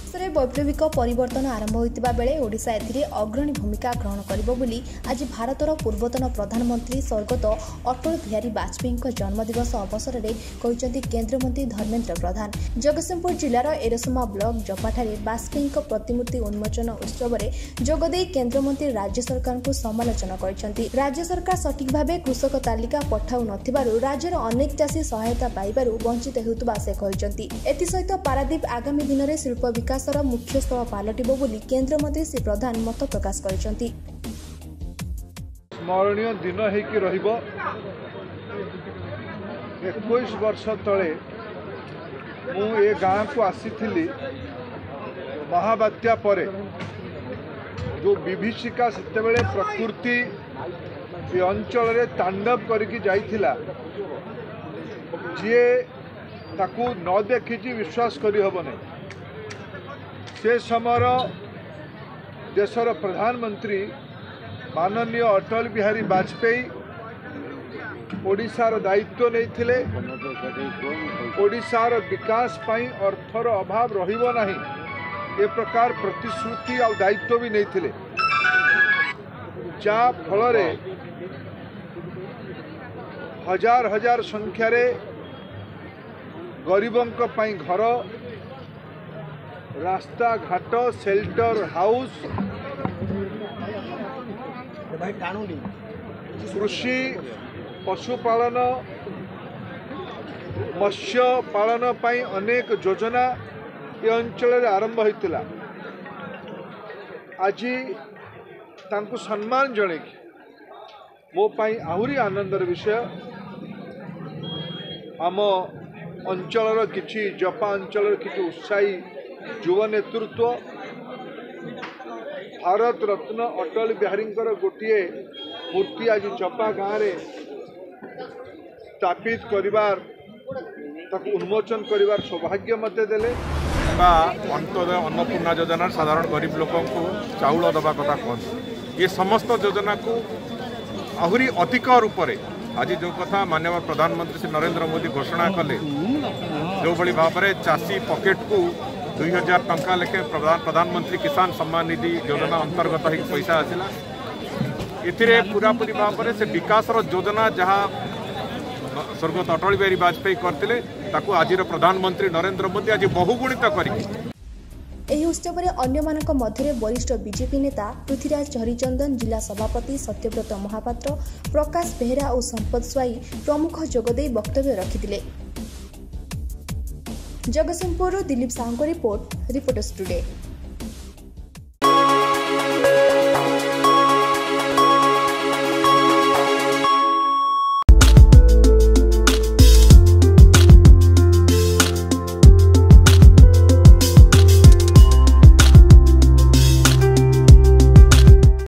देशରେ वैप्लविक परिवर्तन आरंभ होइतिबा बेले ओडिशा एथिरे अग्रणी भूमिका ग्रहण करिबो बोली आज भारतर पूर्वतन प्रधानमंत्री स्वर्गत अटल बिहारी वाजपेयी जन्मदिवस अवसर में कहते केन्द्रमंत्री धर्मेन्द्र प्रधान। जगतसिंहपुर जिलार एरसमा ब्लॉक जपाठारे वाजपेयी प्रतिमूर्ति उन्मोचन उत्सव में जोगदे केन्द्रमंत्री राज्य सरकार को समालोचना करछंती। राज्य सरकार सठिक भाव कृषक तालिका पठाउ नथिबारु राज्यर अनेक चाषी सहायता पाइबारु वंचित हेउतबा से कहछंती। एथिसहित पारादीप आगामी दिन में शिल्प विकासर मुख्य स्थल पलटिब बोली केन्द्रमंत्री श्री प्रधान मत प्रकाश करछंती। स्मरणीय दिन हेकि रहिबो। 21 वर्ष तले मु ए गाँ को आसीथिली महाबात्या परे जो विभीषिका सेतेबेले प्रकृति ए अंचल रे तांडव करके जाइथिला जे ताकू न देखी विश्वास करी हबो नै। से समयर देशर प्रधानमंत्री माननीय अटल बिहारी वाजपेयी ओडिशार दायित्व नैथिले। ओडिशार विकास पाई अर्थर अभाव रहिबो नाही ए प्रकार प्रतिश्रुति आ दायित्व भी नैथिले। जा फल रे हजार हजार संख्यार गरीबों घर रास्ता घाट शेल्टर हाउस कृषि पशुपालन मत्स्य पालन पाई अनेक योजना ये अंचल आरंभ होता। आज तांको सम्मान जणे मो पाई आहुरी आनंदर विषय आम अंचल किछि जपा अंचल किछि उत्साही युवा नेतृत्व भारत रत्न अटल बिहारी गोटे मूर्ति आज जपा गाँव रे स्थापित करिवार ताकू उन्मोचन करिवार सौभाग्य मते देले। अंत्योदय अन्नपूर्णा योजना साधारण गरीब लोकों को चाउल दबा कथा कहते ये समस्त योजना को आहुरी अधिक रूप से आज जो कथा माननीय प्रधानमंत्री श्री नरेंद्र मोदी घोषणा कले जो भली भाव में चाषी पॉकेट को 2000 टंका लेखे प्रधानमंत्री किसान सम्मान निधि योजना अंतर्गत ही पैसा आसला। इथिरे पूरापूरी भाव में से विकास योजना जहाँ स्वर्गत अटल बिहारी वाजपेयी करते ताकू आज प्रधानमंत्री नरेंद्र मोदी आज बहुगुणित करके ଏହି ଉତ୍ସବରେ ଅନ୍ୟମାନଙ୍କ ମଧ୍ୟରେ ବରିଷ୍ଠ ବିଜେପି ନେତା ପୃଥ୍ୱୀରାଜ ହରିଚନ୍ଦନ, ଜିଲ୍ଲା ସଭାପତି ସତ୍ୟବ୍ରତ ମହାପାତ୍ର, ପ୍ରକାଶ ବେହେରା ଓ ସମ୍ପଦ ସ୍ୱାଇଁ ପ୍ରମୁଖ ଯୋଗଦେଇ ବକ୍ତବ୍ୟ ରଖିଥିଲେ। ଜଗତସିଂହପୁରରୁ ଦିଲ୍ଲୀପ ସାହୁଙ୍କ ରିପୋର୍ଟ, ରିପୋର୍ଟର୍ସ ଟୁଡେ।